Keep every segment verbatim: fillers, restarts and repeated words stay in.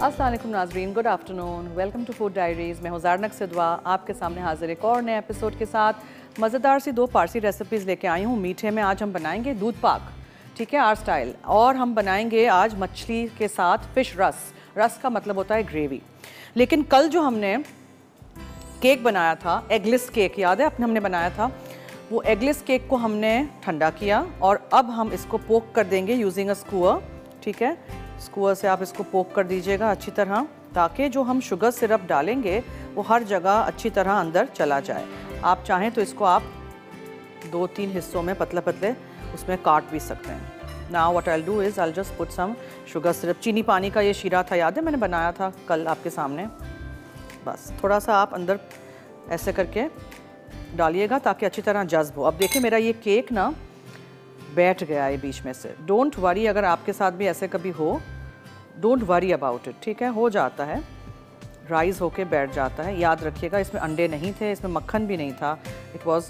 अस्सलाम वालेकुम नाज़रीन, good afternoon, welcome to food diaries. मैं हूँ ज़ारनक सिधवा, आपके सामने हाजिर एक और नए एपिसोड के साथ। मज़ेदार सी दो पारसी रेसिपीज़ लेके आई हूँ। मीठे में आज हम बनाएंगे दूध पाक, ठीक है, आर स्टाइल। और हम बनाएंगे आज मछली के साथ फ़िश रस। रस का मतलब होता है ग्रेवी। लेकिन कल जो हमने केक बनाया था, एगलेस केक, याद है अपने हमने बनाया था, वो एगलेस केक को हमने ठंडा किया और अब हम इसको पोक कर देंगे यूजिंग अ स्कूअर, ठीक है। स्कूअर से आप इसको पोक कर दीजिएगा अच्छी तरह, ताकि जो हम शुगर सिरप डालेंगे वो हर जगह अच्छी तरह अंदर चला जाए। आप चाहें तो इसको आप दो तीन हिस्सों में पतले पतले उसमें काट भी सकते हैं। Now what I will do is I will just put some sugar syrup. चीनी पानी का ये शीरा था, याद है मैंने बनाया था कल आपके सामने। बस थोड़ा सा आप अंदर ऐसे करके डालिएगा ताकि अच्छी तरह जज्ब हो। अब देखिए मेरा ये केक ना बैठ गया है बीच में से। डोंट वरी, अगर आपके साथ भी ऐसे कभी हो, डोंट वरी अबाउट इट, ठीक है। हो जाता है, राइज होके बैठ जाता है। याद रखिएगा इसमें अंडे नहीं थे, इसमें मक्खन भी नहीं था। It was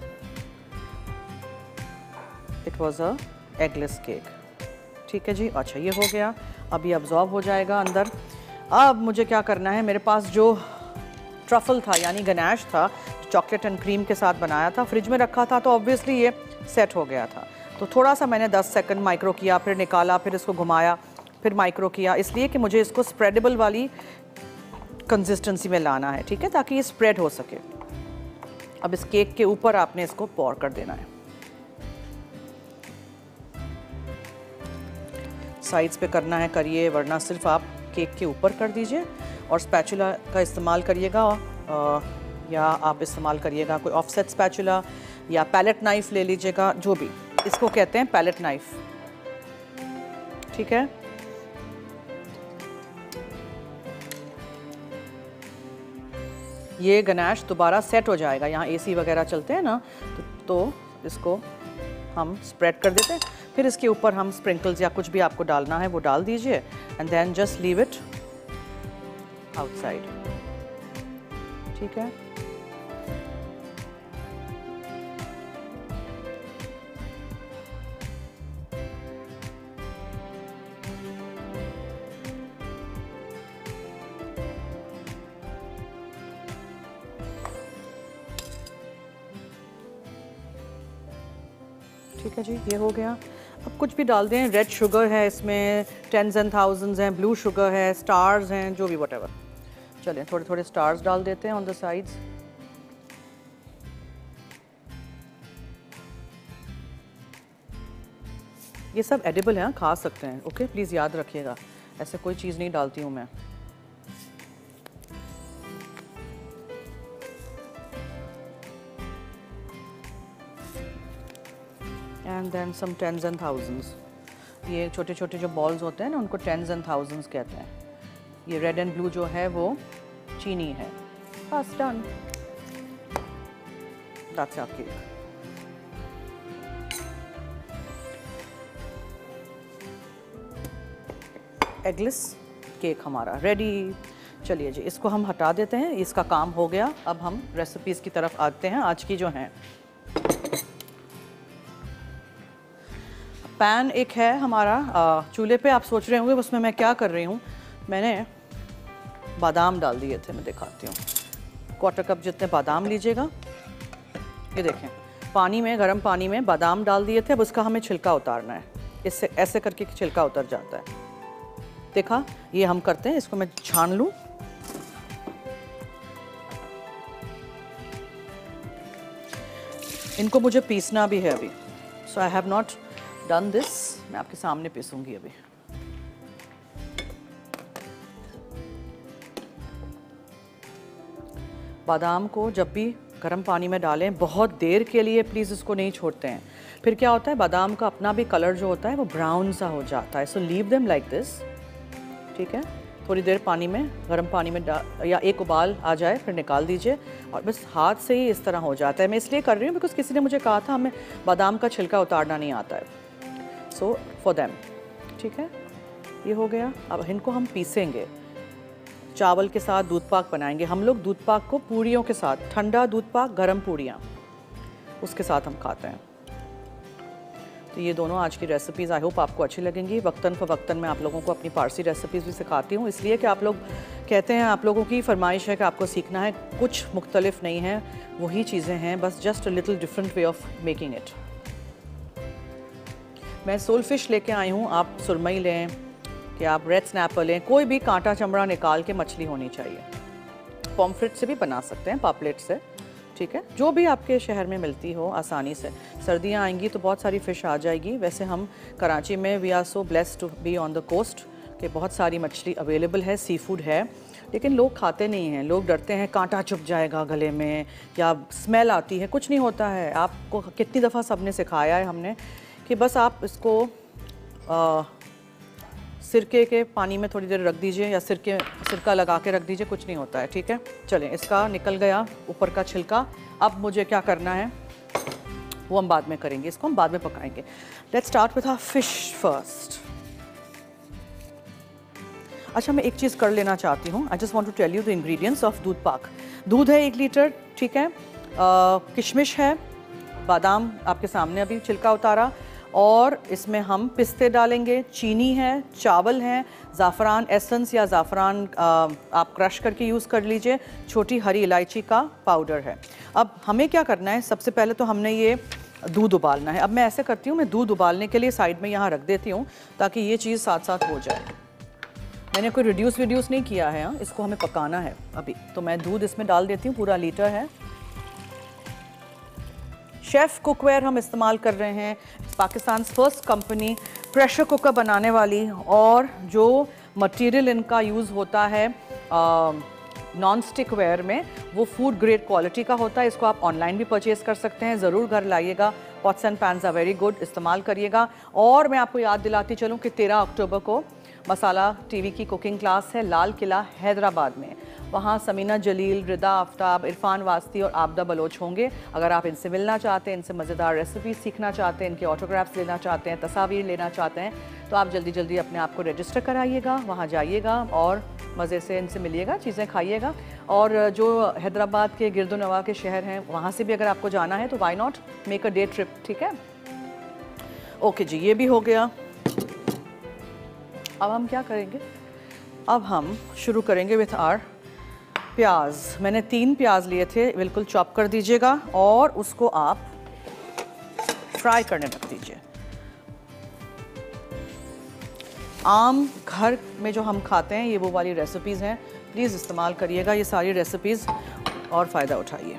it was a eggless cake, ठीक है जी। अच्छा ये हो गया, अब ये अब्जॉर्ब हो जाएगा अंदर। अब मुझे क्या करना है, मेरे पास जो ट्रफल था यानी गनाश था, चॉकलेट एंड क्रीम के साथ बनाया था, फ्रिज में रखा था, तो ऑब्वियसली ये सेट हो गया था। तो थोड़ा सा मैंने दस सेकंड माइक्रो किया, फिर निकाला, फिर इसको घुमाया, फिर माइक्रो किया, इसलिए कि मुझे इसको स्प्रेडेबल वाली कंसिस्टेंसी में लाना है, ठीक है, ताकि ये स्प्रेड हो सके। अब इस केक के ऊपर आपने इसको पॉर कर देना है। साइड्स पे करना है करिए, वरना सिर्फ आप केक के ऊपर कर दीजिए। और स्पैचुला का इस्तेमाल करिएगा, या आप इस्तेमाल करिएगा कोई ऑफसेट स्पैचुला या पैलेट नाइफ ले लीजिएगा, जो भी इसको कहते हैं पैलेट नाइफ, ठीक है। ये गनाश दोबारा सेट हो जाएगा, यहाँ एसी वगैरह चलते हैं ना, तो, तो इसको हम स्प्रेड कर देते हैं। फिर इसके ऊपर हम स्प्रिंकल्स या कुछ भी आपको डालना है वो डाल दीजिए, and then just leave it outside, ठीक है। ठीक है जी, ये हो गया। अब कुछ भी डाल दें, रेड शुगर है इसमें, टेंस एंड थाउजेंड्स हैं, ब्लू शुगर है, स्टार्स हैं, जो भी व्हाटएवर। चलें थोड़े थोड़े स्टार्स डाल देते हैं ऑन द साइड्स। ये सब एडिबल हैं, खा सकते हैं, ओके। प्लीज़ याद रखिएगा, ऐसे कोई चीज़ नहीं डालती हूँ मैं। And then some tens and thousands. ये छोटे छोटे जो बॉल्स होते हैं ना, उनको टेंस एंड थाउजेंड्स कहते हैं। ये रेड एंड ब्लू जो है वो चीनी है। बस done, that's our cake. Eggless cake हमारा रेडी। चलिए जी, इसको हम हटा देते हैं, इसका काम हो गया। अब हम रेसिपीज़ की तरफ आते हैं आज की जो हैं। पैन एक है हमारा चूल्हे पे। आप सोच रहे होंगे उसमें मैं क्या कर रही हूँ। मैंने बादाम डाल दिए थे, मैं दिखाती हूँ। क्वार्टर कप जितने बादाम लीजिएगा। ये देखें, पानी में, गर्म पानी में बादाम डाल दिए थे। अब उसका हमें छिलका उतारना है। इससे ऐसे करके छिलका उतर जाता है, देखा। ये हम करते हैं, इसको मैं छान लूँ। इनको मुझे पीसना भी है अभी, so I have not done this. मैं आपके सामने पीसूंगी अभी। बादाम को जब भी गर्म पानी में डालें, बहुत देर के लिए प्लीज़ इसको नहीं छोड़ते हैं। फिर क्या होता है, बादाम का अपना भी कलर जो होता है वो ब्राउन सा हो जाता है। So leave them like this, ठीक है। थोड़ी देर पानी में, गर्म पानी में डाल, या एक उबाल आ जाए फिर निकाल दीजिए, और बस हाथ से ही इस तरह हो जाता है। मैं इसलिए कर रही हूँ बिकॉज किसी ने मुझे कहा था हमें बादाम का छिलका उतारना नहीं आता है, सो फॉर देम, ठीक है। ये हो गया। अब इनको हम पीसेंगे। चावल के साथ दूध पाक बनाएंगे हम लोग। दूध पाक को पूड़ियों के साथ, ठंडा दूध पाक, गरम पूड़ियाँ, उसके साथ हम खाते हैं। तो ये दोनों आज की रेसिपीज़ आई होप आपको अच्छी लगेंगी। वक्तन फ़वक्तन मैं आप लोगों को अपनी पारसी रेसिपीज़ भी सिखाती हूँ, इसलिए कि आप लोग कहते हैं, आप लोगों की फरमाइश है कि आपको सीखना है, कुछ मुख्तलिफ नहीं है, वही चीज़ें हैं, बस just a little different way of making it. मैं सोल फिश लेके आई हूँ, आप सुरमई लें कि आप रेड स्नैपर लें, कोई भी कांटा चमड़ा निकाल के मछली होनी चाहिए। पॉम्फ्रेट से भी बना सकते हैं, पापलेट से, ठीक है, जो भी आपके शहर में मिलती हो आसानी से। सर्दियाँ आएंगी तो बहुत सारी फ़िश आ जाएगी। वैसे हम कराची में we are so blessed to be on the coast कि बहुत सारी मछली अवेलेबल है, सी फूड है, लेकिन लोग खाते नहीं हैं। लोग डरते हैं कांटा चुभ जाएगा गले में या स्मेल आती है। कुछ नहीं होता है। आपको कितनी दफ़ा सबने सिखाया है हमने कि बस आप इसको आ, सिरके के पानी में थोड़ी देर रख दीजिए या सिरके सिरका लगा के रख दीजिए, कुछ नहीं होता है, ठीक है। चलें, इसका निकल गया ऊपर का छिलका। अब मुझे क्या करना है वो हम बाद में करेंगे, इसको हम बाद में पकाएंगे। Let's start with our fish first. अच्छा, मैं एक चीज़ कर लेना चाहती हूँ। I just want to tell you the ingredients of doodh pak. दूध है एक लीटर, ठीक है, किशमिश है, बादाम आपके सामने अभी छिलका उतारा, और इसमें हम पिस्ते डालेंगे, चीनी है, चावल हैं, ज़ाफ़रान एसेंस या ज़ाफ़रान आप क्रश करके यूज़ कर लीजिए, छोटी हरी इलायची का पाउडर है। अब हमें क्या करना है, सबसे पहले तो हमने ये दूध उबालना है। अब मैं ऐसे करती हूँ, मैं दूध उबालने के लिए साइड में यहाँ रख देती हूँ ताकि ये चीज़ साथ साथ हो जाए। मैंने कोई रिड्यूस विड्यूस नहीं किया है, हाँ, इसको हमें पकाना है अभी। तो मैं दूध इसमें डाल देती हूँ, पूरा लीटर है। शेफ़ कुकवेयर हम इस्तेमाल कर रहे हैं, Pakistan first company pressure cooker बनाने वाली, और जो मटेरियल इनका यूज़ होता है नॉन स्टिक वेयर में, वो फूड ग्रेड क्वालिटी का होता है। इसको आप ऑनलाइन भी परचेज़ कर सकते हैं, ज़रूर घर लाइएगा। Pots and pans are very good, इस्तेमाल करिएगा। और मैं आपको याद दिलाती चलूँ कि तेरह अक्टूबर को मसाला टीवी की कुकिंग क्लास है लाल किला हैदराबाद में। वहाँ समीना जलील, रिदा आफ्ताब, इरफान वास्ती और आबदा बलोच होंगे। अगर आप इनसे मिलना चाहते हैं, इनसे मज़ेदार रेसिपी सीखना चाहते हैं, इनके ऑटोग्राफ्स लेना चाहते हैं, तस्वीर लेना चाहते हैं, तो आप जल्दी जल्दी अपने आप को रजिस्टर कराइएगा, वहाँ जाइएगा और मज़े से इनसे मिलिएगा, चीज़ें खाइएगा। और जो हैदराबाद के गिरदो नवा के शहर हैं, वहाँ से भी अगर आपको जाना है तो why not make a day trip, ठीक है। ओके जी, ये भी हो गया। अब हम क्या करेंगे, अब हम शुरू करेंगे विथ आर प्याज। मैंने तीन प्याज लिए थे, बिल्कुल चॉप कर दीजिएगा और उसको आप फ्राई करने रख दीजिए। आम घर में जो हम खाते हैं, ये वो वाली रेसिपीज़ हैं, प्लीज़ इस्तेमाल करिएगा ये सारी रेसिपीज़ और फ़ायदा उठाइए।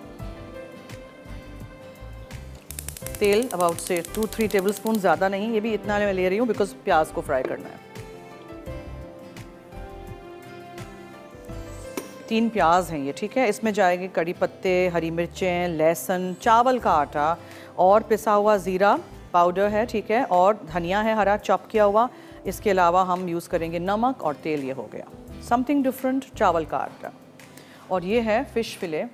तेल अबाउट से टू थ्री टेबल स्पून, ज़्यादा नहीं, ये भी इतना मैं ले रही हूँ बिकॉज प्याज को फ्राई करना है। तीन प्याज हैं ये, ठीक है। इसमें जाएंगे कड़ी पत्ते, हरी मिर्चें, लहसुन, चावल का आटा और पिसा हुआ ज़ीरा पाउडर है, ठीक है, और धनिया है हरा चॉप किया हुआ। इसके अलावा हम यूज़ करेंगे नमक और तेल। ये हो गया समथिंग डिफरेंट, चावल का आटा। और ये है फ़िश फिले,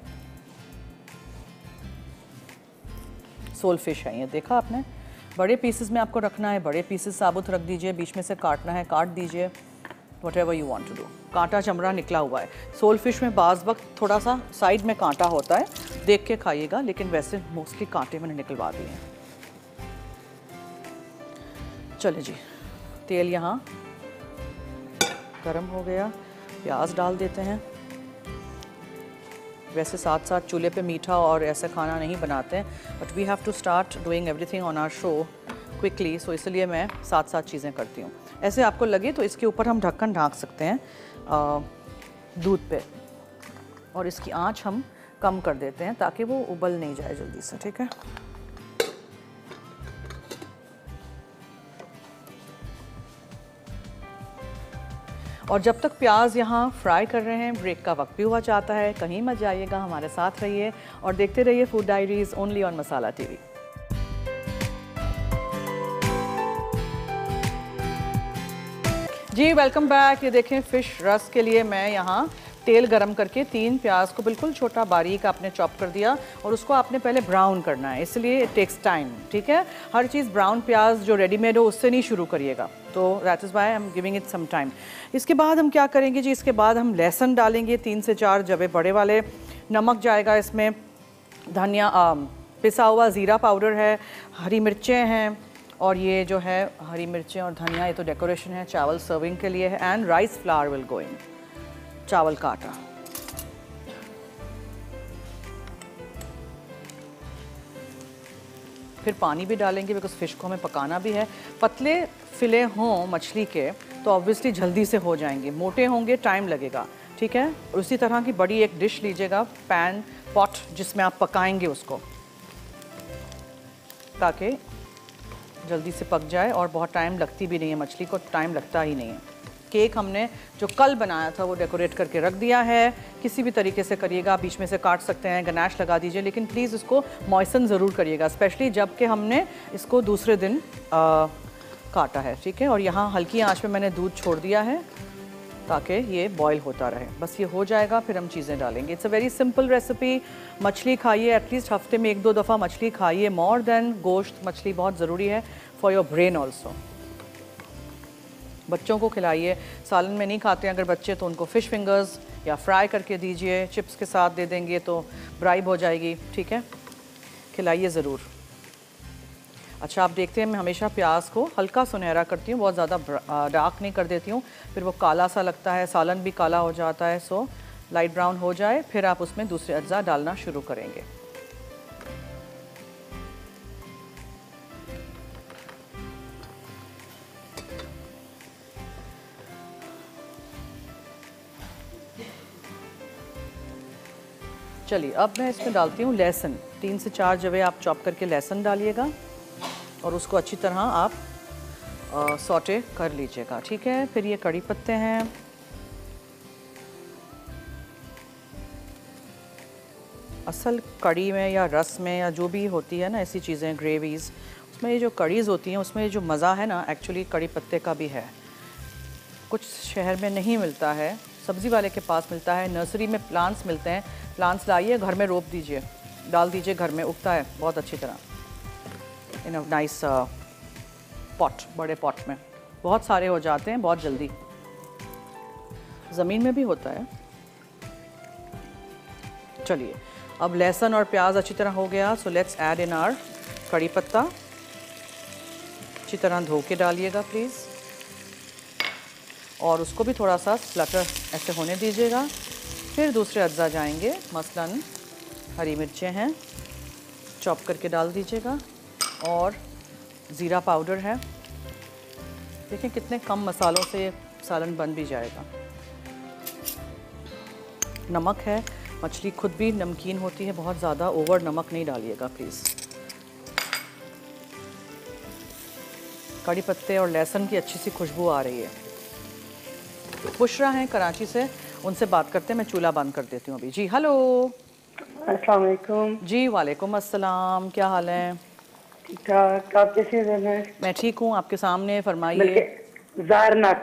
सोल फिश है ये, देखा आपने। बड़े पीसेस में आपको रखना है, बड़े पीसेस साबुत रख दीजिए, बीच में से काटना है काट दीजिए, whatever you want to do। कांटा चमड़ा निकला हुआ है। सोल फिश में बाज़ वक्त थोड़ा सा साइड में कांटा होता है, देख के खाइएगा, लेकिन वैसे मोस्टली कांटे मैंने निकलवा दिए हैं। चलिए जी, तेल यहाँ गरम हो गया, प्याज डाल देते हैं। वैसे साथ साथ चूल्हे पे मीठा और ऐसा खाना नहीं बनाते हैं, but we have to start doing everything on our show quickly, so इसलिए मैं साथ साथ चीज़ें करती हूँ। ऐसे आपको लगे तो इसके ऊपर हम ढक्कन ढाँक सकते हैं आ, दूध पे, और इसकी आंच हम कम कर देते हैं ताकि वो उबल नहीं जाए जल्दी से, ठीक है। और जब तक प्याज यहाँ फ्राई कर रहे हैं, ब्रेक का वक्त भी हुआ चाहता है, कहीं मत जाइएगा, हमारे साथ रहिए और देखते रहिए food diaries only on Masala TV. जी वेलकम बैक। ये देखें, फ़िश रस के लिए मैं यहाँ तेल गरम करके तीन प्याज को बिल्कुल छोटा बारीक आपने चॉप कर दिया, और उसको आपने पहले ब्राउन करना है, इसलिए इट टेक्स टाइम, ठीक है। हर चीज़ ब्राउन प्याज जो रेडीमेड हो उससे नहीं शुरू करिएगा, तो that is why I am giving it some time. इसके बाद हम क्या करेंगे जी, इसके बाद हम लहसुन डालेंगे, तीन से चार जबे बड़े वाले। नमक जाएगा इसमें, धनिया, पिसा हुआ ज़ीरा पाउडर है, हरी मिर्चें हैं, और ये जो है हरी मिर्चें और धनिया, ये तो डेकोरेशन है, चावल सर्विंग के लिए है। And rice flour will go in, चावल का आटा। फिर पानी भी डालेंगे बिकॉज फिश को हमें पकाना भी है। पतले फिले हों मछली के तो ऑब्वियसली जल्दी से हो जाएंगे, मोटे होंगे टाइम लगेगा, ठीक है। और उसी तरह की बड़ी एक डिश लीजिएगा, पैन पॉट, जिसमें आप पकाएंगे उसको, ताकि जल्दी से पक जाए और बहुत टाइम लगती भी नहीं है, मछली को टाइम लगता ही नहीं है। केक हमने जो कल बनाया था वो डेकोरेट करके रख दिया है। किसी भी तरीके से करिएगा, बीच में से काट सकते हैं, गनाश लगा दीजिए, लेकिन प्लीज़ इसको मॉइसन ज़रूर करिएगा, स्पेशली जब कि हमने इसको दूसरे दिन आ, काटा है, ठीक है। और यहाँ हल्की आंच पे मैंने दूध छोड़ दिया है ताकि ये बॉईल होता रहे। बस ये हो जाएगा, फिर हम चीज़ें डालेंगे। It's a very simple recipe. मछली खाइए, एटलीस्ट हफ्ते में एक दो दफ़ा मछली खाइए, मोर देन गोश्त। मछली बहुत ज़रूरी है फॉर योर ब्रेन ऑल्सो। बच्चों को खिलाइए, सालन में नहीं खाते हैं अगर बच्चे तो उनको फ़िश फिंगर्स या फ्राई करके दीजिए, चिप्स के साथ दे देंगे तो ब्राइब हो जाएगी, ठीक है। खिलाइए ज़रूर। अच्छा, आप देखते हैं मैं हमेशा प्याज को हल्का सुनहरा करती हूँ, बहुत ज़्यादा डार्क नहीं कर देती हूँ, फिर वो काला सा लगता है, सालन भी काला हो जाता है। सो लाइट ब्राउन हो जाए फिर आप उसमें दूसरे अज्जा डालना शुरू करेंगे। चलिए अब मैं इसमें डालती हूँ लहसुन। तीन से चार जवे आप चॉप करके लहसुन डालिएगा और उसको अच्छी तरह आप आ, सौटे कर लीजिएगा, ठीक है। फिर ये कड़ी पत्ते हैं, असल कड़ी में या रस में या जो भी होती है ना ऐसी चीज़ें, ग्रेवीज़, उसमें ये जो कड़ीज़ होती हैं उसमें जो मज़ा है ना एक्चुअली कड़ी पत्ते का भी है। कुछ शहर में नहीं मिलता है, सब्ज़ी वाले के पास मिलता है, नर्सरी में प्लांट्स मिलते हैं। प्लांट्स लाइए, घर में रोप दीजिए, डाल दीजिए, घर में उगता है बहुत अच्छी तरह इन अ नाइस पॉट, बड़े पॉट में बहुत सारे हो जाते हैं बहुत जल्दी। ज़मीन में भी होता है। चलिए अब लहसुन और प्याज अच्छी तरह हो गया, so let's add in our kadi patta. अच्छी तरह धो के डालिएगा प्लीज़, और उसको भी थोड़ा सा स्प्लटर ऐसे होने दीजिएगा। फिर दूसरे अज्जा जाएंगे, मसलन हरी मिर्चें हैं, चॉप करके डाल दीजिएगा, और ज़ीरा पाउडर है। देखें कितने कम मसालों से सालन बन भी जाएगा। नमक है, मछली खुद भी नमकीन होती है, बहुत ज़्यादा ओवर नमक नहीं डालिएगा प्लीज़। कड़ी पत्ते और लहसुन की अच्छी सी खुशबू आ रही है। बुशरा हैं कराची से, उनसे बात करते हैं। मैं चूल्हा बंद कर देती हूँ अभी। जी हेलो। अस्सलाम वालेकुम। जी वालेकुम अस्सलाम, क्या हाल है? ठीक ठाक, आप कैसे हैं? मैं ठीक हूँ, आपके सामने, फरमाइए। ज़ारनक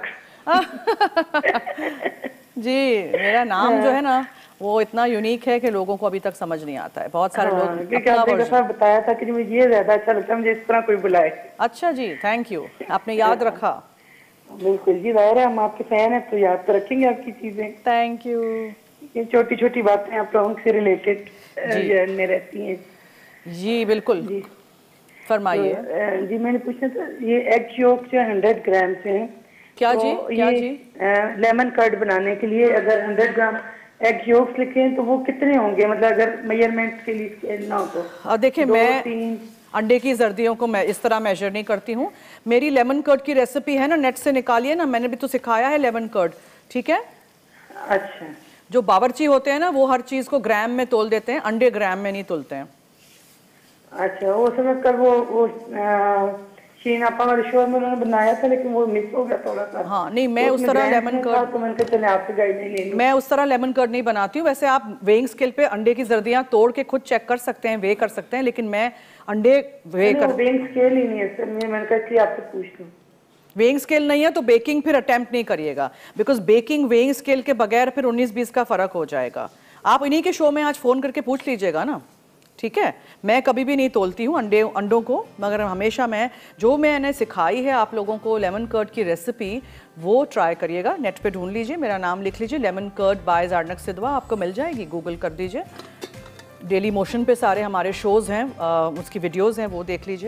जी, मेरा नाम जो है ना वो इतना यूनिक है कि लोगों को अभी तक समझ नहीं आता है। बहुत सारे हाँ, लोग क्योंकि आपने दफा बताया था कि मुझे ये ज्यादा अच्छा लगता है, मुझे इस तरह कोई बुलाए। अच्छा जी, थैंक यू, आपने याद रखा। बिल्कुल जी, जाहिर है हम आपके फैन हैं तो याद तो रखेंगे आपकी चीजें। Thank you. ये छोटी छोटी बातें आप लोगों से रिलेटेड में रहती हैं। जी बिल्कुल जी, फरमाइए। तो, जी मैंने पूछना था, ये एग योक जो हंड्रेड ग्राम से हैं, क्या तो जी क्या जी लेमन कर्ड बनाने के लिए अगर हंड्रेड ग्राम एग योक्स लिखे हैं तो वो कितने होंगे? मतलब अगर मेजरमेंट के लिए ना हो तो देखिए, मैं अंडे की जर्दियों को मैं इस तरह मेजर नहीं करती हूँ। मेरी लेमन कर्ड की रेसिपी है ना, नेट से निकालिए ना, मैंने भी तो सिखाया है लेमन कर्ड, ठीक है। अच्छा, जो बावर्ची होते हैं ना वो हर चीज को ग्राम में तोल देते हैं, अंडे ग्राम में नहीं तोलते हैं। अच्छा, वो समझ कर वो वो शीन आपा वाले शो में उन्होंने बनाया था, लेकिन वो मिस हो गया थोड़ा सा। हाँ नहीं, मैं उस तरह लेमन कर्ड तो मैंने चले आपसे गाइड नहीं मैं उस तरह लेमन कर्ड नहीं बनाती हूँ। वैसे आप वेइंग स्केल पे अंडे की जर्दियाँ तोड़ के खुद चेक कर सकते हैं, वे कर सकते हैं, लेकिन मैं अंडे वे कर वेइंग स्केल ही नहीं है सर, मैंने कहा कि आपसे पूछ लूं। वेइंग स्केल नहीं है तो बेकिंग फिर अटेम्प्ट नहीं करिएगा, बिकॉज बेकिंग वेइंग स्केल के बगैर फिर उन्नीस बीस का फर्क हो जाएगा। आप इन्हीं के शो में आज फोन करके पूछ लीजिएगा ना, ठीक है। मैं कभी भी नहीं तोलती हूँ अंडे अंडों को, मगर हमेशा मैं जो मैंने सिखाई है आप लोगों को लेमन कर्ड की रेसिपी वो ट्राई करिएगा। नेट पे ढूंढ लीजिए, मेरा नाम लिख लीजिए, लेमन कर्ड बाय ज़ारनक सिधवा, आपको मिल जाएगी, गूगल कर दीजिए। डेली मोशन पे सारे हमारे शोज़ हैं, आ, उसकी वीडियोज़ हैं, वो देख लीजिए।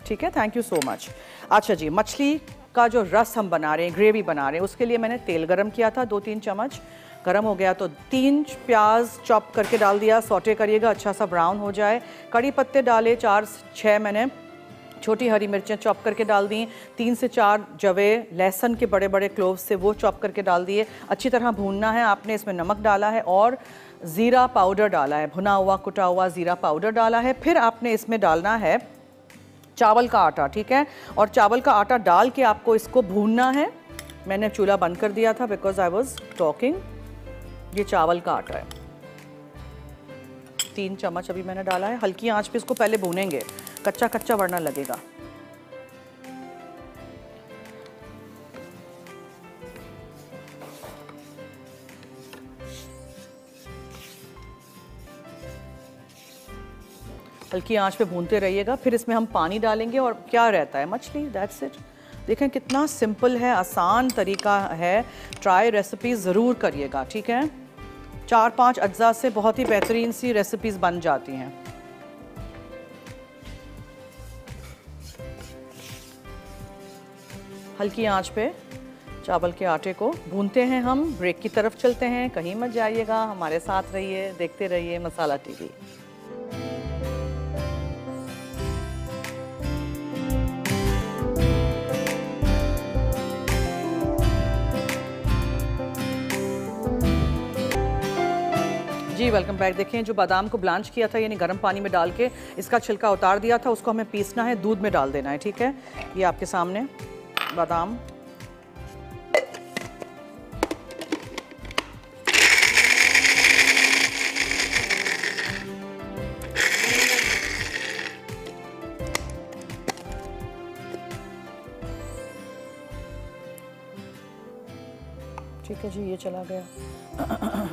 ठीक है, थैंक यू सो मच। अच्छा जी, मछली का जो रस हम बना रहे हैं, ग्रेवी बना रहे हैं, उसके लिए मैंने तेल गरम किया था, दो तीन चम्मच। गरम हो गया तो तीन प्याज चॉप करके डाल दिया, सौटे करिएगा अच्छा सा ब्राउन हो जाए। कड़ी पत्ते डाले चार छः, मैंने छोटी हरी मिर्चें चॉप करके डाल दी, तीन से चार जवे लहसुन के बड़े बड़े क्लोव्स से वो चॉप करके डाल दिए। अच्छी तरह भूनना है। आपने इसमें नमक डाला है और ज़ीरा पाउडर डाला है, भुना हुआ कुटा हुआ ज़ीरा पाउडर डाला है। फिर आपने इसमें डालना है चावल का आटा, ठीक है, और चावल का आटा डाल के आपको इसको भूनना है। मैंने चूल्हा बंद कर दिया था बिकॉज आई वॉज टॉकिंग। ये चावल का आटा है, तीन चम्मच अभी मैंने डाला है। हल्की आंच पे इसको पहले भूनेंगे, कच्चा कच्चा वरना लगेगा। हल्की आंच पे भूनते रहिएगा। फिर इसमें हम पानी डालेंगे और क्या रहता है, मछली, दैट्स इट। देखें कितना सिंपल है, आसान तरीका है। ट्राई रेसिपी ज़रूर करिएगा, ठीक है। चार पांच अज्जा से बहुत ही बेहतरीन सी रेसिपीज़ बन जाती हैं। हल्की आंच पे चावल के आटे को भूनते हैं हम। ब्रेक की तरफ चलते हैं, कहीं मत जाइएगा, हमारे साथ रहिए, देखते रहिए मसाला टीवी। जी वेलकम बैक। देखें जो बादाम को ब्लांच किया था, यानी गर्म पानी में डाल के इसका छिलका उतार दिया था, उसको हमें पीसना है, दूध में डाल देना है, ठीक है। ये आपके सामने बादाम, ठीक है जी, ये चला गया।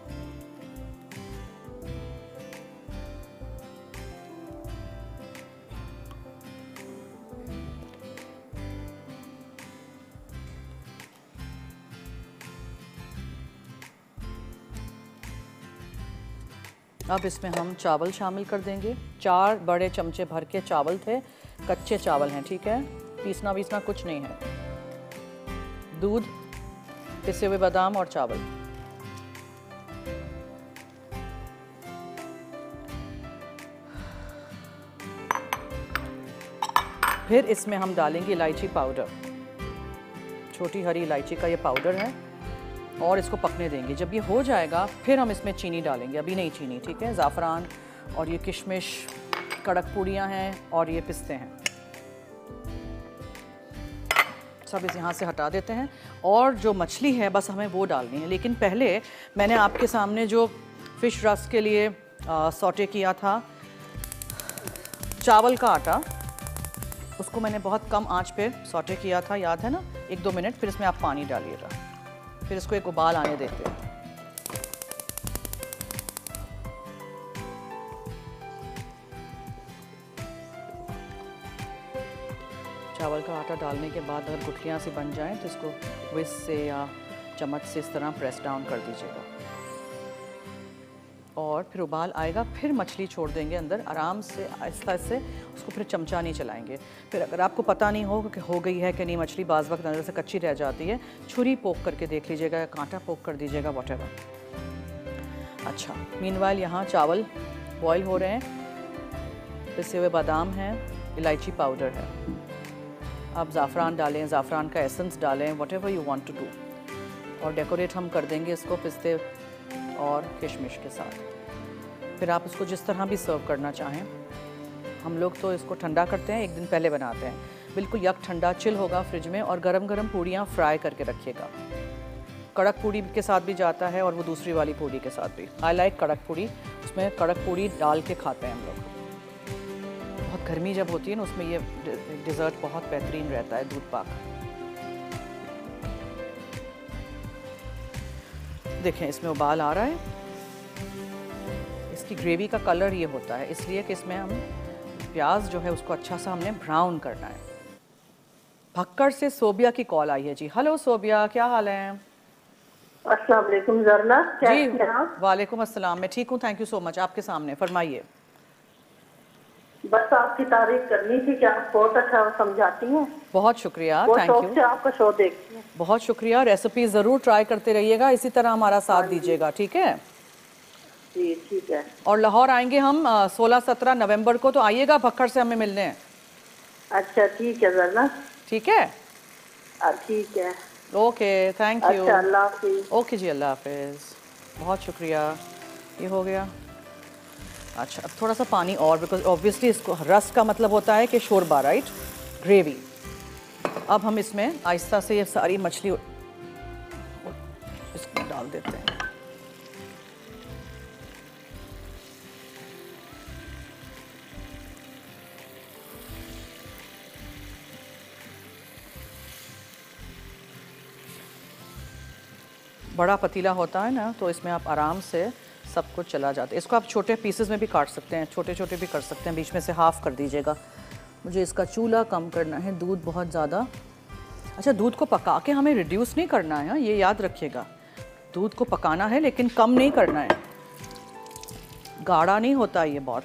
अब इसमें हम चावल शामिल कर देंगे। चार बड़े चमचे भर के चावल थे, कच्चे चावल हैं, ठीक है, पीसना वीसना कुछ नहीं है। दूध, पिसे हुए बादाम और चावल। फिर इसमें हम डालेंगे इलायची पाउडर, छोटी हरी इलायची का ये पाउडर है, और इसको पकने देंगे। जब ये हो जाएगा फिर हम इसमें चीनी डालेंगे, अभी नहीं चीनी, ठीक है। ज़ाफ़रान और ये किशमिश, कड़क पूड़ियाँ हैं और ये पिस्ते हैं, सब इस यहाँ से हटा देते हैं। और जो मछली है बस हमें वो डालनी है। लेकिन पहले मैंने आपके सामने जो फ़िश रस के लिए आ, सौटे किया था चावल का आटा, उसको मैंने बहुत कम आंच पे सौटे किया था, याद है ना, एक दो मिनट। फिर इसमें आप पानी डालिएगा, फिर इसको एक उबाल आने देते हैं। चावल का आटा डालने के बाद अगर गुठलियाँ से बन जाएं तो इसको विस्क से या चम्मच से इस तरह प्रेस डाउन कर दीजिएगा, और फिर उबाल आएगा, फिर मछली छोड़ देंगे अंदर आराम से, आहिस्ता से। उसको फिर चमचा नहीं चलाएंगे। फिर अगर आपको पता नहीं हो कि हो गई है कि नहीं मछली, बाज़ वक्त अंदर से कच्ची रह जाती है, छुरी पोक करके देख लीजिएगा या कांटा पोक कर दीजिएगा, व्हाटएवर। अच्छा, मीनवाइल यहाँ चावल बॉईल हो रहे हैं, पिसे हुए बादाम हैं, इलायची पाउडर है। आप ज़ाफ़रान डालें, ज़ाफ़रान का एसेंस डालें, whatever you want to do. और डेकोरेट हम कर देंगे इसको पिस्ते और किशमिश के साथ। फिर आप इसको जिस तरह भी सर्व करना चाहें। हम लोग तो इसको ठंडा करते हैं, एक दिन पहले बनाते हैं, बिल्कुल यक ठंडा चिल होगा फ्रिज में। और गरम गरम पूड़ियाँ फ्राई करके रखिएगा। कड़क पूड़ी के साथ भी जाता है और वो दूसरी वाली पूड़ी के साथ भी। आई लाइक कड़क पूड़ी, उसमें कड़क पूड़ी डाल के खाते हैं हम लोग। बहुत गर्मी जब होती है ना, उसमें ये डिज़र्ट बहुत बेहतरीन रहता है, दूध पाक। देखें इसमें उबाल आ रहा है। इसकी ग्रेवी का कलर ये होता है इसलिए कि इसमें हम प्याज जो है उसको अच्छा सा हमने ब्राउन करना है। भक्कड़ से सोबिया की कॉल आई है जी। हेलो सोबिया, क्या हाल है? अस्सलाम वालेकुम ज़रना, क्या जी वालेकुम अस्सलाम, मैं ठीक हूँ, थैंक यू सो मच। आपके सामने फरमाइए। बस आपकी तारीफ करनी थी कि आप बहुत अच्छा समझाती हैं। बहुत शुक्रिया, बहुत थैंक शौक यू। से आपका शो देखती हूँ। बहुत शुक्रिया, रेसिपी ज़रूर ट्राई करते रहिएगा, इसी तरह हमारा साथ हाँ जी। दीजिएगा, ठीक है? जी ठीक है। और लाहौर आएंगे हम सोलह सत्रह नवंबर को, तो आइएगा भक्खड़ से हमें मिलने हैं। अच्छा ठीक है जरना। ठीक है, हाँ, ठीक है। Okay, thank you. अच्छा, अल्लाह हाफिज। ओके जी, अल्लाह हाफिज़। बहुत शुक्रिया, ये हो गया। अच्छा, अब थोड़ा सा पानी और, बिकॉज ऑब्वियसली इसको रस का मतलब होता है कि शोरबा, राइट, ग्रेवी। अब हम इसमें आहिस्ता से ये सारी मछली इसमें डाल देते हैं। बड़ा पतीला होता है ना, तो इसमें आप आराम से सब कुछ चला जाता है। इसको आप छोटे पीसेस में भी काट सकते हैं, छोटे छोटे भी कर सकते हैं, बीच में से हाफ़ कर दीजिएगा। मुझे इसका चूल्हा कम करना है, दूध बहुत ज़्यादा। अच्छा, दूध को पका के हमें रिड्यूस नहीं करना है, ये याद रखिएगा। दूध को पकाना है लेकिन कम नहीं करना है, गाढ़ा नहीं होता ये बहुत।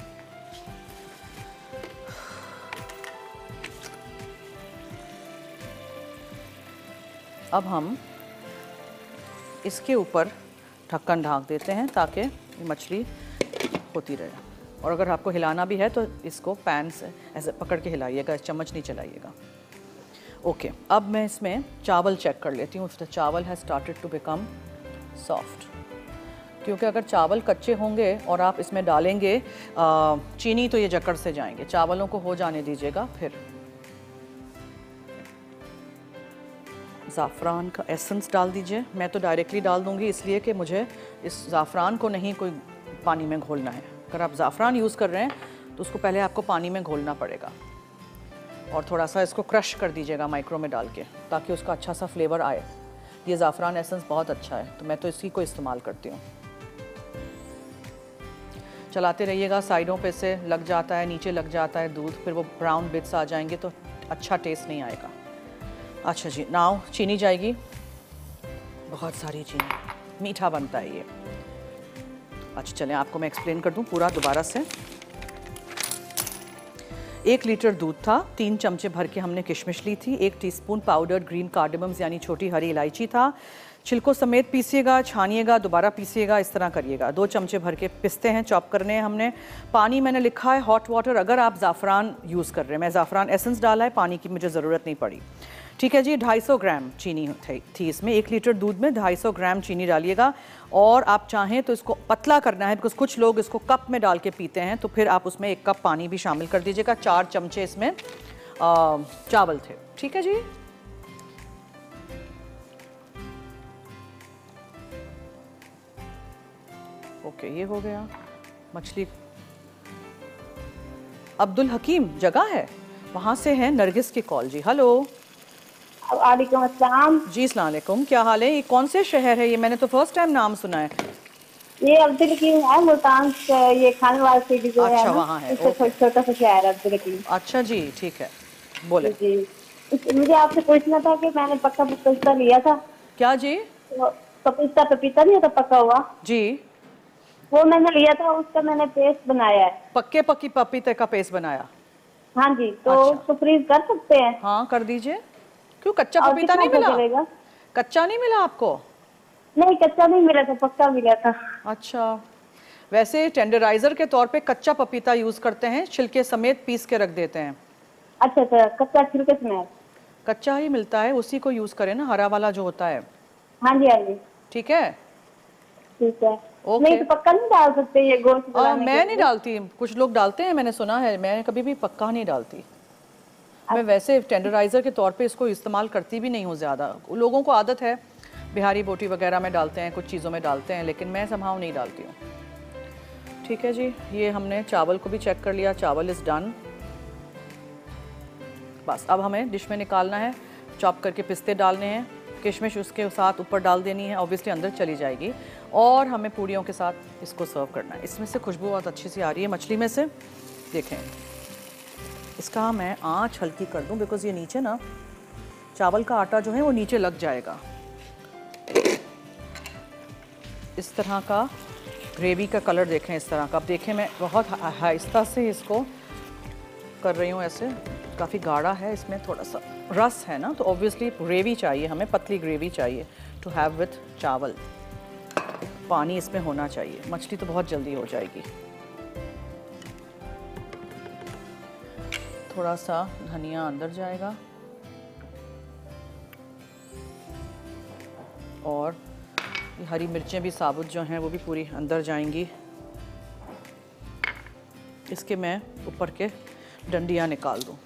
अब हम इसके ऊपर ढक्कन ढाँक देते हैं ताकि ये मछली होती रहे। और अगर आपको हिलाना भी है तो इसको पैन से ऐसे पकड़ के हिलाइएगा, चम्मच नहीं चलाइएगा। ओके, अब मैं इसमें चावल चेक कर लेती हूँ। The chawal has started to become soft, क्योंकि अगर चावल कच्चे होंगे और आप इसमें डालेंगे आ, चीनी, तो ये जकड़ से जाएंगे। चावलों को हो जाने दीजिएगा। फिर ज़ाफ़रान का एसेंस डाल दीजिए। मैं तो डायरेक्टली डाल दूँगी, इसलिए कि मुझे इस ज़ाफ़रान को नहीं कोई पानी में घोलना है। अगर आप ज़ाफ़रान यूज़ कर रहे हैं तो उसको पहले आपको पानी में घोलना पड़ेगा। और थोड़ा सा इसको क्रश कर दीजिएगा माइक्रो में डाल के, ताकि उसका अच्छा सा फ्लेवर आए। ये ज़ाफ़रान एसेंस बहुत अच्छा है, तो मैं तो इसी को इस्तेमाल करती हूँ। चलाते रहिएगा, साइडों पे से लग जाता है, नीचे लग जाता है दूध, फिर वो ब्राउन बिट्स आ जाएंगे तो अच्छा टेस्ट नहीं आएगा। अच्छा जी, नाउ चीनी जाएगी, बहुत सारी चीनी, मीठा बनता है ये। अच्छा चलें, आपको मैं एक्सप्लेन कर दूं पूरा दोबारा से। एक लीटर दूध था, तीन चमचे भर के हमने किशमिश ली थी, एक टीस्पून पाउडर्ड ग्रीन कार्डेमम्स यानी छोटी हरी इलायची था। छिलकों समेत पीसिएगा, छानिएगा, दोबारा पीसिएगा, इस तरह करिएगा। दो चमचे भर के पिस्ते हैं, चॉप करने हैं हमने। पानी मैंने लिखा है हॉट वाटर, अगर आप ज़ाफ़रान यूज़ कर रहे हैं। मैं ज़ाफ़रान एसेंस डाला है, पानी की मुझे ज़रूरत नहीं पड़ी। ठीक है जी, ढाई सौ ग्राम चीनी थी इसमें। एक लीटर दूध में ढाई सौ ग्राम चीनी डालिएगा। और आप चाहें तो इसको पतला करना है, बिकॉज कुछ लोग इसको कप में डाल के पीते हैं, तो फिर आप उसमें एक कप पानी भी शामिल कर दीजिएगा। चार चमचे इसमें आ, चावल थे। ठीक है जी, ओके, ये हो गया। मछली अब्दुल हकीम जगह है, वहाँ से है नरगिस की कॉल जी। हेलो, वालेकुम अस्सलाम। जी अस्सलाम वालेकुम, क्या हाल है? ये कौन से शहर है? ये मैंने तो फर्स्ट टाइम नाम सुना है। ये अब्दुल हकीम है, मुल्तान से, ये खानवाल सिटी जो अच्छा, है ना, वहाँ है, इससे ओके। छोटा सा शहर है अब्दुल हकीम। अच्छा जी, ठीक है, बोले जी। इस- मुझे आपसे पूछना था कि मैंने पक्का पपीता लिया था। क्या जी? तो पपीता पपीता नहीं होता पका हुआ, जी, वो मैंने लिया था, उसका मैंने पेस्ट बनाया है। पक्के पक्की पपीते का पेस्ट बनाया? हाँ जी, तो अच्छा। उसको फ्रीज कर सकते हैं? हाँ, कर दीजिए। क्यों, कच्चा और पपीता कितना नहीं मिला? चलेगा? कच्चा नहीं मिला आपको? नहीं, कच्चा नहीं मिला था, पक्का मिला था। अच्छा, वैसे टेंडराइजर के तौर पे कच्चा पपीता यूज़ करते हैं, छिलके समेत पीस के रख देते हैं। अच्छा अच्छा, कच्चा छिलके समेत? कच्चा ही मिलता है, उसी को यूज़ करें ना, हरा वाला जो होता है। हाँ जी हाँ जी, ठीक है, ठीक है। ओके। नहीं तो पक्का नहीं डाल सकते ये गोश्त आ, बनाने मैं के नहीं लिए? डालती, कुछ लोग डालते हैं, मैंने सुना है, मैं कभी भी पक्का नहीं डालती। मैं वैसे टेंडराइज़र के तौर पे इसको इस्तेमाल करती भी नहीं हूँ ज़्यादा। लोगों को आदत है, बिहारी बोटी वगैरह में डालते हैं, कुछ चीज़ों में डालते हैं, लेकिन मैं समहाउ नहीं डालती हूँ। ठीक है जी, ये हमने चावल को भी चेक कर लिया, चावल इज़ डन। बस अब हमें डिश में निकालना है, चॉप करके पिस्ते डालने हैं, किशमिश उसके साथ ऊपर डाल देनी है, ऑब्वियसली अंदर चली जाएगी। और हमें पूड़ियों के साथ इसको सर्व करना है। इसमें से खुशबू बहुत अच्छी सी आ रही है मछली में से, देखें। इसका मैं आँच हल्की कर दूं, बिकॉज़ ये नीचे ना चावल का आटा जो है वो नीचे लग जाएगा। इस तरह का ग्रेवी का कलर देखें, इस तरह का। अब देखें, मैं बहुत आहिस्ता से इसको कर रही हूँ ऐसे, काफ़ी गाढ़ा है, इसमें थोड़ा सा रस है ना, तो ऑब्वियसली ग्रेवी चाहिए हमें, पतली ग्रेवी चाहिए टू हैव विथ चावल। पानी इसमें होना चाहिए, मछली तो बहुत जल्दी हो जाएगी। थोड़ा सा धनिया अंदर जाएगा और ये हरी मिर्चें भी साबुत जो हैं वो भी पूरी अंदर जाएंगी। इसके मैं ऊपर के डंडियाँ निकाल दूँ।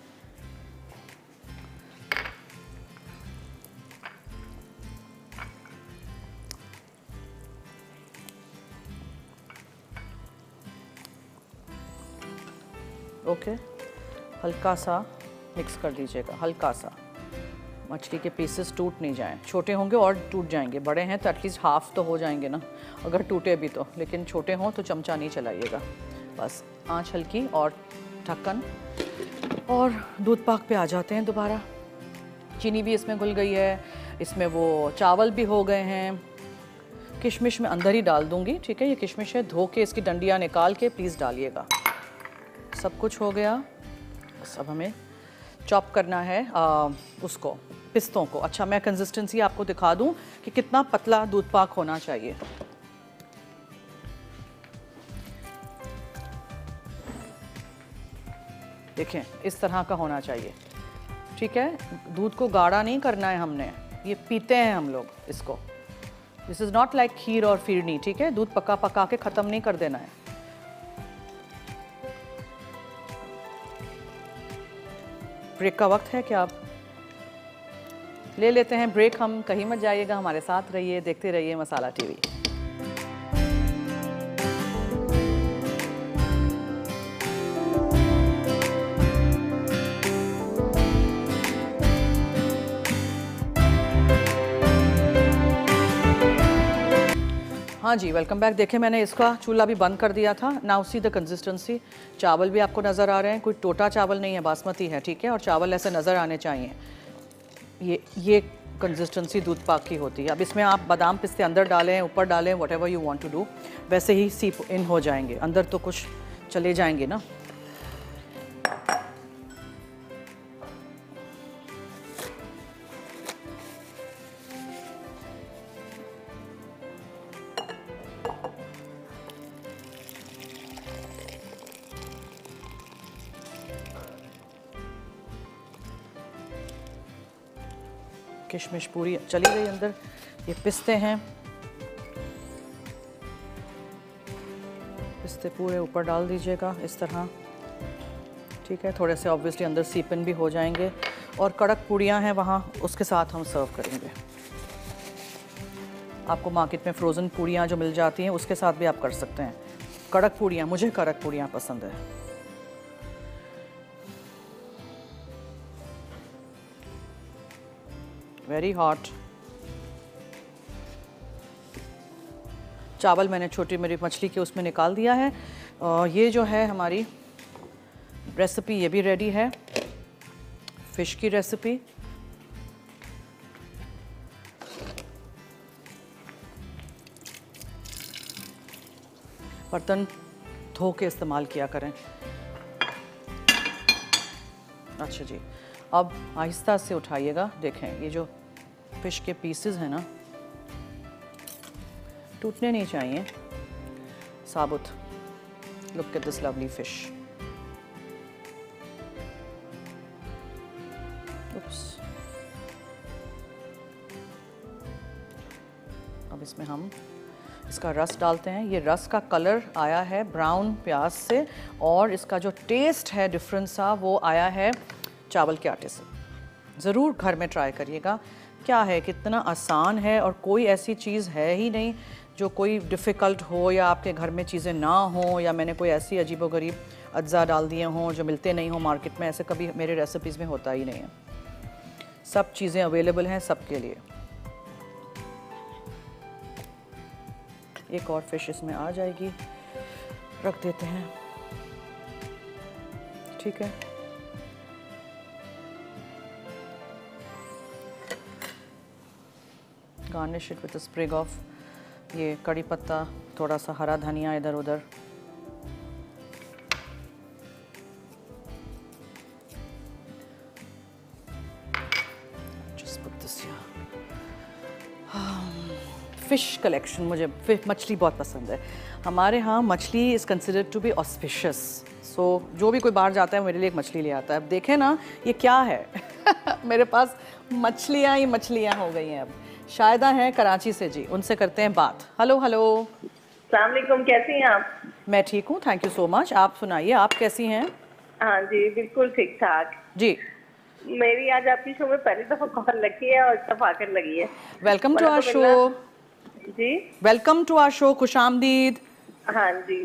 ओके, हल्का सा मिक्स कर दीजिएगा, हल्का सा, मछली के पीसेस टूट नहीं जाएं। छोटे होंगे और टूट जाएंगे, बड़े हैं तो एटलीस्ट हाफ तो हो जाएंगे ना, अगर टूटे भी तो, लेकिन छोटे हों तो चमचा नहीं चलाइएगा। बस आंच हल्की और ढक्कन, और दूध पाक पे आ जाते हैं दोबारा। चीनी भी इसमें घुल गई है, इसमें वो चावल भी हो गए हैं। किशमिश मैं अंदर ही डाल दूंगी, ठीक है, ये किशमिश है, धो के इसकी डंडियाँ निकाल के प्लीज़ डालिएगा। सब कुछ हो गया, बस अब हमें चॉप करना है आ, उसको, पिस्तों को। अच्छा, मैं कंसिस्टेंसी आपको दिखा दूं कि कितना पतला दूध पाक होना चाहिए। देखें, इस तरह का होना चाहिए, ठीक है। दूध को गाढ़ा नहीं करना है हमने, ये पीते हैं हम लोग इसको। This is not like kheer और फिरनी, ठीक है, दूध पका पका के ख़त्म नहीं कर देना है। ब्रेक का वक्त है क्या? आप ले लेते हैं ब्रेक हम, कहीं मत जाइएगा, हमारे साथ रहिए, देखते रहिए मसाला टीवी। हाँ जी, वेलकम बैक। देखें, मैंने इसका चूल्हा भी बंद कर दिया था। Now see the consistency. चावल भी आपको नज़र आ रहे हैं, कोई टोटा चावल नहीं है, बासमती है, ठीक है, और चावल ऐसे नज़र आने चाहिए। ये ये कंसिस्टेंसी दूध पाक की होती है। अब इसमें आप बादाम पिस्ते अंदर डालें, ऊपर डालें, whatever you want to do, वैसे ही सीप इन हो जाएंगे, अंदर तो कुछ चले जाएंगे ना। किशमिश पूरी चली गई अंदर। ये पिस्ते हैं, पिस्ते पूरे ऊपर डाल दीजिएगा इस तरह, ठीक है। थोड़े से ऑब्वियसली अंदर सीपन भी हो जाएंगे। और कड़क पूड़ियाँ हैं वहाँ, उसके साथ हम सर्व करेंगे। आपको मार्केट में फ्रोज़न पूड़ियाँ जो मिल जाती हैं उसके साथ भी आप कर सकते हैं। कड़क पूड़ियाँ, मुझे कड़क पूड़ियाँ पसंद है। Very hot. चावल मैंने छोटी मेरी मछली के उसमें निकाल दिया है। और ये जो है हमारी रेसिपी, ये भी रेडी है, फिश की रेसिपी। बर्तन धो के इस्तेमाल किया करें। अच्छा जी, अब आहिस्ता से उठाइएगा। देखें, ये जो फिश के पीसेस हैं ना, टूटने नहीं चाहिए, साबुत। Look at this lovely fish. Oops. अब इसमें हम इसका रस डालते हैं। ये रस का कलर आया है ब्राउन प्याज से, और इसका जो टेस्ट है डिफरेंट सा, वो आया है चावल के आटे से। ज़रूर घर में ट्राई करिएगा। क्या है, कितना आसान है, और कोई ऐसी चीज़ है ही नहीं जो कोई डिफ़िकल्ट हो, या आपके घर में चीज़ें ना हो, या मैंने कोई ऐसी अजीबोगरीब अज्जा डाल दिए हों जो मिलते नहीं हों मार्केट में। ऐसे कभी मेरे रेसिपीज़ में होता ही नहीं है। सब चीज़ें अवेलेबल हैं सबके लिए। एक और फिश इसमें आ जाएगी, रख देते हैं, ठीक है। Garnish it with a sprig of ये कड़ी पत्ता, थोड़ा सा हरा धनिया इधर उधर। फ़िश कलेक्शन, मुझे फिश मछली बहुत पसंद है। हमारे यहाँ मछली is considered to be auspicious, so जो भी कोई बाहर जाता है मेरे लिए एक मछली ले आता है। अब देखें ना ये क्या है मेरे पास मछलियाँ ही मछलियाँ हो गई हैं। अब शायदा हैं कराची से जी, उनसे करते हैं बात। हेलो हेलो, अस्सलाम वालेकुम, कैसी हैं आप? मैं ठीक हूँ, थैंक यू सो मच। आप सुनाइए, आप कैसी हैं? हाँ जी, बिल्कुल ठीक ठाक जी। मेरी आज आपकी शो में पहली दफा कॉल लगी है और इत्तेफाकन लगी है। Welcome to our show. जी, वेलकम टू आवर शो, खुशामदीद। हाँ जी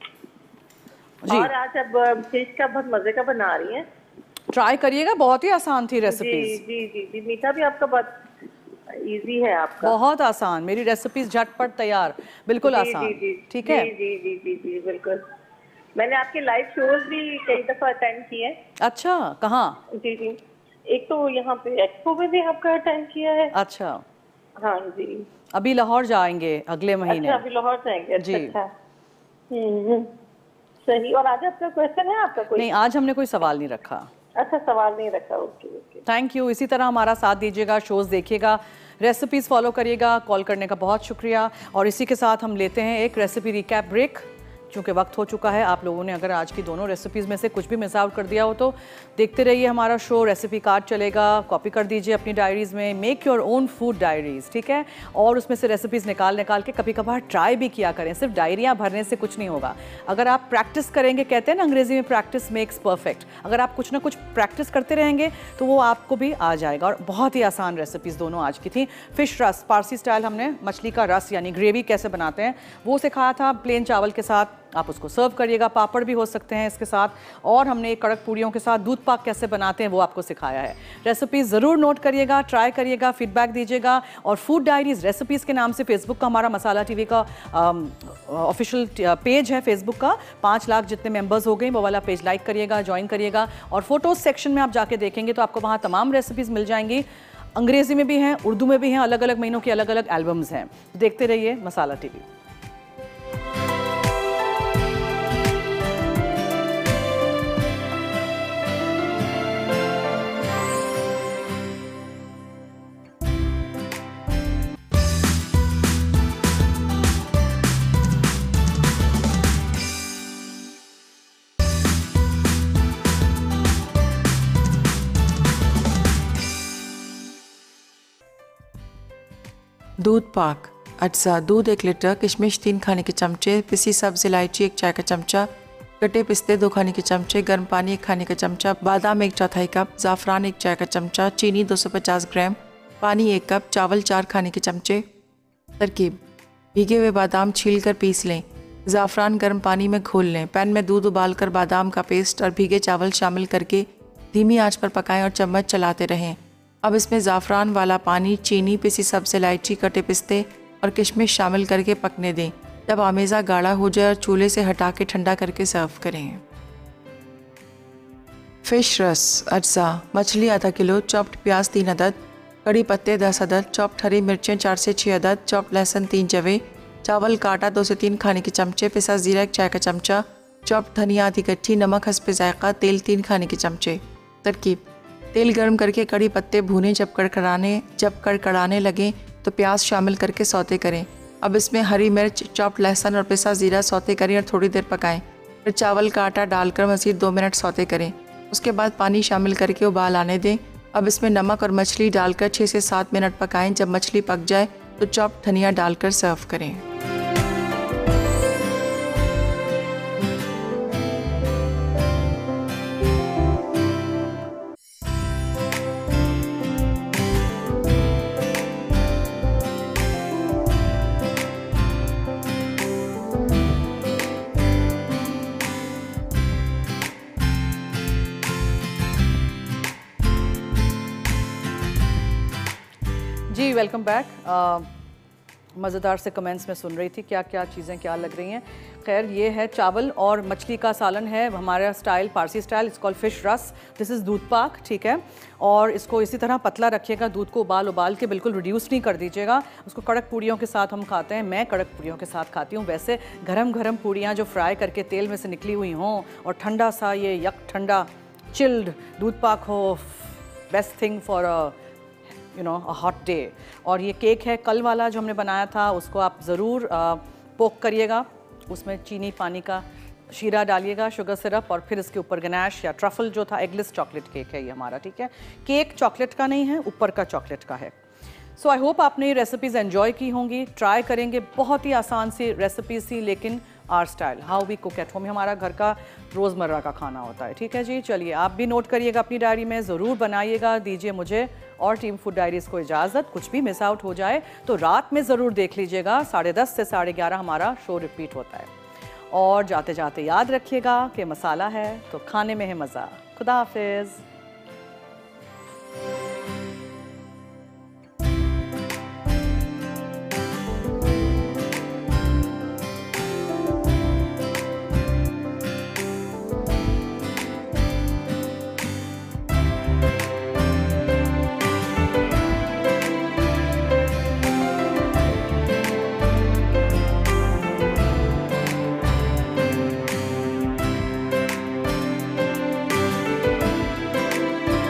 जी। और आज अब फिश का बहुत मजे का बना रही हैं, ट्राई करिएगा, बहुत ही आसान थी रेसिपीज। जी जी जी जी। मीठा भी आपका बहुत इजी है, आपका बहुत आसान, मेरी रेसिपीज झटपट तैयार, बिल्कुल आसान। ठीक है जी जी जी जी बिल्कुल। मैंने आपके लाइव शोज भी कई दफा अटेंड किए हैं। अच्छा, कहाँ? जी जी, एक तो यहाँ पे एक्सपो में भी आपका अटेंड किया है। अच्छा, हाँ जी। अभी लाहौर जाएंगे अगले महीने। अच्छा, अभी लाहौर जाएंगे। अच्छा, जी। अच्छा। हम्म, सही। और आज आपका क्वेश्चन है आपका कोई? नहीं, आज हमने कोई सवाल नहीं रखा। अच्छा, सवाल नहीं रखा। Okay okay, thank you. इसी तरह हमारा साथ दीजिएगा, शोज देखिएगा, रेसिपीज फॉलो करिएगा। कॉल करने का बहुत शुक्रिया। और इसी के साथ हम लेते हैं एक रेसिपी रिकैप ब्रेक, क्योंकि वक्त हो चुका है। आप लोगों ने अगर आज की दोनों रेसिपीज़ में से कुछ भी मिस आउट कर दिया हो तो देखते रहिए हमारा शो। रेसिपी कार्ड चलेगा, कॉपी कर दीजिए अपनी डायरीज़ में। Make your own food diaries, ठीक है? और उसमें से रेसिपीज़ निकाल निकाल के कभी कभार ट्राई भी किया करें। सिर्फ डायरियाँ भरने से कुछ नहीं होगा। अगर आप प्रैक्टिस करेंगे, कहते हैं ना अंग्रेज़ी में प्रैक्टिस मेक्स परफेक्ट, अगर आप कुछ ना कुछ प्रैक्टिस करते रहेंगे तो वो आपको भी आ जाएगा। और बहुत ही आसान रेसिपीज़ दोनों आज की थी। फ़िश रस, पारसी स्टाइल, हमने मछली का रस यानी ग्रेवी कैसे बनाते हैं वो सिखाया था, प्लेन चावल के साथ। आप उसको सर्व करिएगा, पापड़ भी हो सकते हैं इसके साथ। और हमने एक कड़क पूड़ियों के साथ दूध पाक कैसे बनाते हैं वो आपको सिखाया है। रेसिपीज़ ज़रूर नोट करिएगा, ट्राई करिएगा, फीडबैक दीजिएगा। और फूड डायरीज़ रेसिपीज़ के नाम से फेसबुक का हमारा मसाला टीवी का ऑफिशियल पेज है फेसबुक का। पाँच लाख जितने मेंबर्स हो गए वो वाला पेज लाइक करिएगा, ज्वाइन करिएगा। और फोटोज़ सेक्शन में आप जाके देखेंगे तो आपको वहाँ तमाम रेसिपीज़ मिल जाएंगी। अंग्रेज़ी में भी हैं, उर्दू में भी हैं, अलग अलग महीनों की अलग अलग एल्बम्स हैं। देखते रहिए मसाला टीवी। दूध पाक। अज्जा: दूध एक लीटर, किशमिश तीन खाने के चमचे, पिसी सब्ज़ इलायची एक चाय का चमचा, कटे पिस्ते दो खाने के चमचे, गर्म पानी एक खाने का चमचा, बादाम एक चौथाई कप, ज़ाफ़रान एक चाय का चमचा, चीनी दो सौ पचास ग्राम, पानी एक कप, चावल चार खाने के चमचे। तरकीब: भीगे हुए बादाम छील कर पीस लें, ज़ाफ़रान गर्म पानी में घोल लें, पैन में दूध उबालकर बादाम का पेस्ट और भीगे चावल शामिल करके धीमी आंच पर पकाएं और चम्मच चलाते रहें। अब इसमें ज़ाफ़रान वाला पानी, चीनी, पिसी सब्ज़ इलायची, कटे पिस्ते और किशमिश शामिल करके पकने दें। जब आमेज़ा गाढ़ा हो जाए और चूल्हे से हटा के ठंडा करके सर्व करें। फ़िश रस। अज्जा: मछली आधा किलो, चॉप्ड प्याज तीन अदद, कड़ी पत्ते दस अदद, चॉप्ड हरी मिर्चें चार से छः अदद, चॉप्ड लहसुन तीन जवे, चावल का आटा दो से तीन खाने के चमचे, पिसा ज़ीरा एक चाय का चमचा, चॉप्ड धनिया आधी कट्ठी, नमक हस्बे जायका, तेल तीन खाने के चमचे। तरकीब: तेल गर्म करके कड़ी पत्ते भूनें, जब कड़कड़ाने जब कड़कड़ाने लगें तो प्याज शामिल करके सौते करें। अब इसमें हरी मिर्च, चॉप्ड लहसुन और पिसा ज़ीरा सौते करें और थोड़ी देर पकाएं। फिर चावल का आटा डालकर मज़ीद दो मिनट सौते करें। उसके बाद पानी शामिल करके उबाल आने दें। अब इसमें नमक और मछली डालकर छः से सात मिनट पकाएं। जब मछली पक जाए तो चॉप्ड धनिया डालकर सर्व करें। जी वेलकम बैक। मज़ेदार से कमेंट्स में सुन रही थी क्या क्या चीज़ें क्या लग रही हैं। खैर ये है चावल और मछली का सालन है हमारा style, Parsi style. It's called fish ras. This is doodh pak, ठीक है? और इसको इसी तरह पतला रखिएगा, दूध को उबाल उबाल के बिल्कुल रिड्यूस नहीं कर दीजिएगा। उसको कड़क पूड़ियों के साथ हम खाते हैं, मैं कड़क पूड़ियों के साथ खाती हूँ। वैसे गरम गरम पूड़ियाँ जो फ्राई करके तेल में से निकली हुई हों और ठंडा सा ये यक ठंडा चिल्ड दूध पाक हो, best thing for a you know a hot day. और ये केक है कल वाला जो हमने बनाया था, उसको आप ज़रूर पोक करिएगा, उसमें चीनी पानी का शीरा डालिएगा, शुगर सिरप, और फिर इसके ऊपर गनैश या ट्रफल जो था, एगलेस चॉकलेट केक है ये हमारा, ठीक है। केक चॉकलेट का नहीं है, ऊपर का चॉकलेट का है। सो आई होप आपने ये रेसिपीज़ एंजॉय की होंगी, ट्राई करेंगे। बहुत ही आसान सी रेसिपीज थी, लेकिन our style, how we cook at home, हमारा घर का रोज़मर्रा का खाना होता है, ठीक है जी। चलिए आप भी नोट करिएगा अपनी डायरी में, ज़रूर बनाइएगा। दीजिए मुझे और टीम फूड डायरीज़ को इजाज़त। कुछ भी मिस आउट हो जाए तो रात में ज़रूर देख लीजिएगा, साढ़े दस से साढ़े ग्यारह हमारा शो रिपीट होता है। और जाते जाते याद रखिएगा कि मसाला है तो खाने में है मज़ा। खुदा हाफिज़।